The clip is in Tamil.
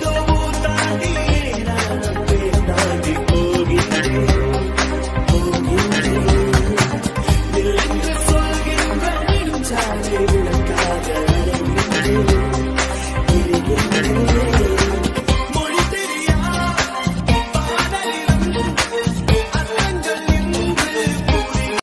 ஏதோ ஊர் தாண்டி ஏராளம் பேர் தாண்டி போகின்றேன் போகின்றேன். என்று சொல்கின்ற நெடுஞ்சாலை